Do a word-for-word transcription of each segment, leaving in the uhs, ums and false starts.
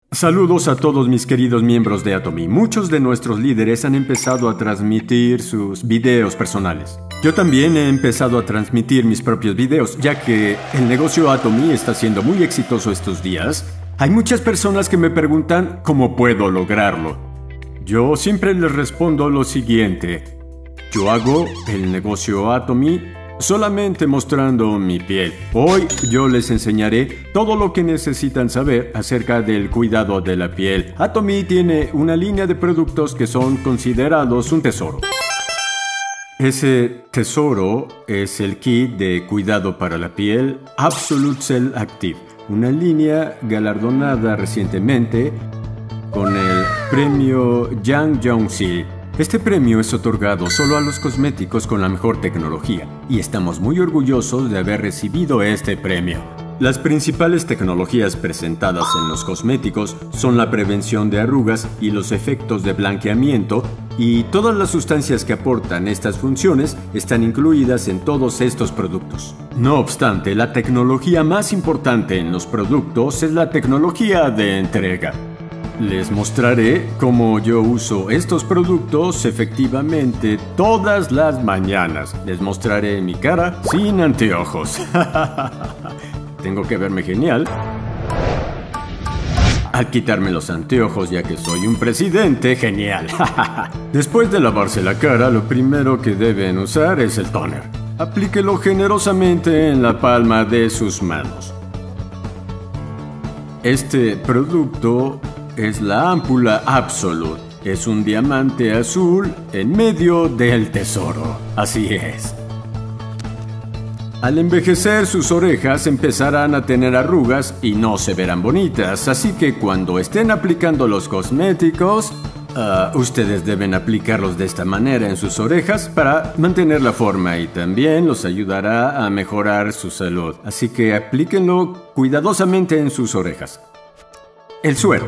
Saludos a todos mis queridos miembros de Atomy. Muchos de nuestros líderes han empezado a transmitir sus videos personales. Yo también he empezado a transmitir mis propios videos, ya que el negocio Atomy está siendo muy exitoso estos días. Hay muchas personas que me preguntan cómo puedo lograrlo. Yo siempre les respondo lo siguiente. Yo hago el negocio Atomy solamente mostrando mi piel. Hoy yo les enseñaré todo lo que necesitan saber acerca del cuidado de la piel. Atomy tiene una línea de productos que son considerados un tesoro. Ese tesoro es el kit de cuidado para la piel Absolute Cell Active, una línea galardonada recientemente con el premio Yang Yongsil. Este premio es otorgado solo a los cosméticos con la mejor tecnología, y estamos muy orgullosos de haber recibido este premio. Las principales tecnologías presentadas en los cosméticos son la prevención de arrugas y los efectos de blanqueamiento, y todas las sustancias que aportan estas funciones están incluidas en todos estos productos. No obstante, la tecnología más importante en los productos es la tecnología de entrega. Les mostraré cómo yo uso estos productos efectivamente todas las mañanas. Les mostraré mi cara sin anteojos. Tengo que verme genial al quitarme los anteojos, ya que soy un presidente genial. Después de lavarse la cara, lo primero que deben usar es el toner. Aplíquelo generosamente en la palma de sus manos. Este producto es la ámpula Absolute. Es un diamante azul en medio del tesoro. Así es. Al envejecer, sus orejas empezarán a tener arrugas y no se verán bonitas. Así que cuando estén aplicando los cosméticos, uh, ustedes deben aplicarlos de esta manera en sus orejas para mantener la forma, y también los ayudará a mejorar su salud. Así que aplíquenlo cuidadosamente en sus orejas. El suero.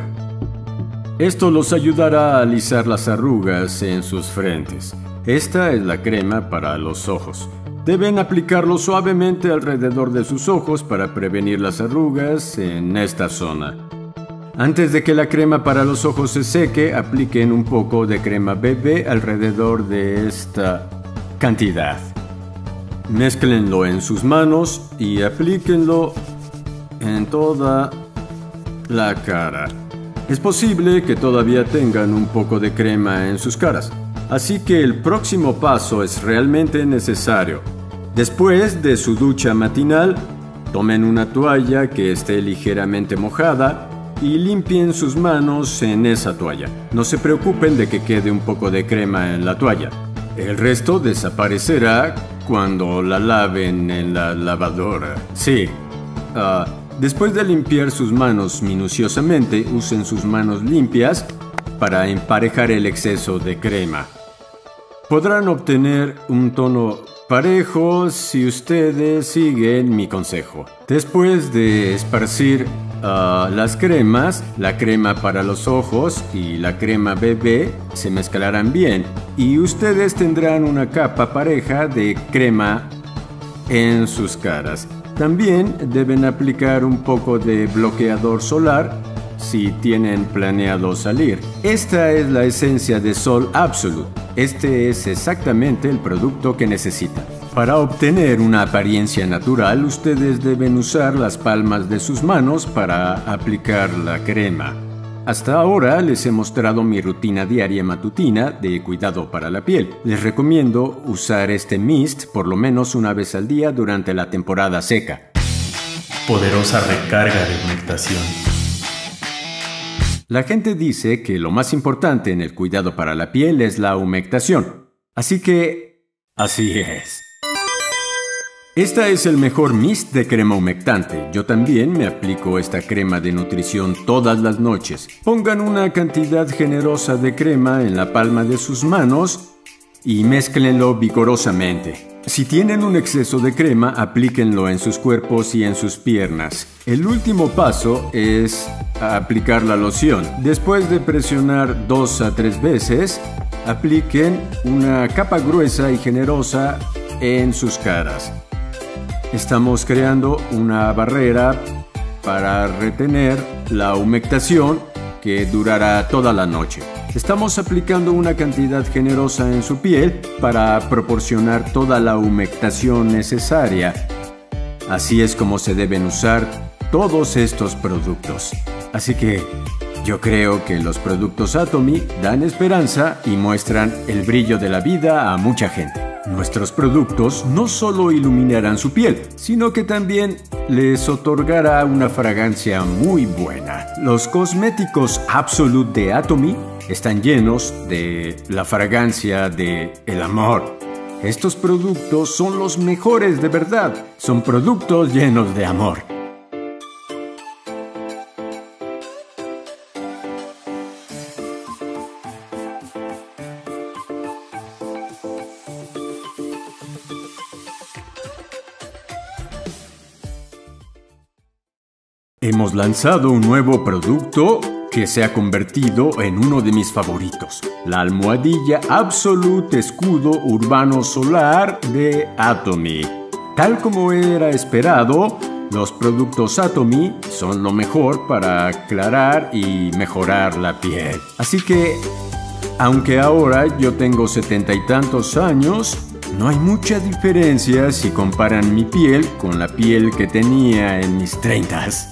Esto los ayudará a alisar las arrugas en sus frentes. Esta es la crema para los ojos. Deben aplicarlo suavemente alrededor de sus ojos para prevenir las arrugas en esta zona. Antes de que la crema para los ojos se seque, apliquen un poco de crema bebé alrededor de esta cantidad. Mézclenlo en sus manos y aplíquenlo en toda la cara. Es posible que todavía tengan un poco de crema en sus caras, así que el próximo paso es realmente necesario. Después de su ducha matinal, tomen una toalla que esté ligeramente mojada y limpien sus manos en esa toalla. No se preocupen de que quede un poco de crema en la toalla. El resto desaparecerá cuando la laven en la lavadora. Sí, ah... Uh, Después de limpiar sus manos minuciosamente, usen sus manos limpias para emparejar el exceso de crema. Podrán obtener un tono parejo si ustedes siguen mi consejo. Después de esparcir uh, las cremas, la crema para los ojos y la crema bebé se mezclarán bien, y ustedes tendrán una capa pareja de crema en sus caras. También deben aplicar un poco de bloqueador solar si tienen planeado salir. Esta es la esencia de Sol Absolute. Este es exactamente el producto que necesitan. Para obtener una apariencia natural, ustedes deben usar las palmas de sus manos para aplicar la crema. Hasta ahora les he mostrado mi rutina diaria matutina de cuidado para la piel. Les recomiendo usar este mist por lo menos una vez al día durante la temporada seca. Poderosa recarga de humectación. La gente dice que lo más importante en el cuidado para la piel es la humectación. Así que, así es. Esta es el mejor mist de crema humectante. Yo también me aplico esta crema de nutrición todas las noches. Pongan una cantidad generosa de crema en la palma de sus manos y mézclenlo vigorosamente. Si tienen un exceso de crema, aplíquenlo en sus cuerpos y en sus piernas. El último paso es aplicar la loción. Después de presionar dos a tres veces, apliquen una capa gruesa y generosa en sus caras. Estamos creando una barrera para retener la humectación que durará toda la noche. Estamos aplicando una cantidad generosa en su piel para proporcionar toda la humectación necesaria. Así es como se deben usar todos estos productos. Así que yo creo que los productos Atomy dan esperanza y muestran el brillo de la vida a mucha gente. Nuestros productos no solo iluminarán su piel, sino que también les otorgará una fragancia muy buena. Los cosméticos Absolute de Atomy están llenos de la fragancia de el amor. Estos productos son los mejores de verdad. Son productos llenos de amor. Hemos lanzado un nuevo producto que se ha convertido en uno de mis favoritos, la almohadilla Absolute Escudo Urbano Solar de Atomy. Tal como era esperado, los productos Atomy son lo mejor para aclarar y mejorar la piel. Así que, aunque ahora yo tengo setenta y tantos años, no hay mucha diferencia si comparan mi piel con la piel que tenía en mis treintas.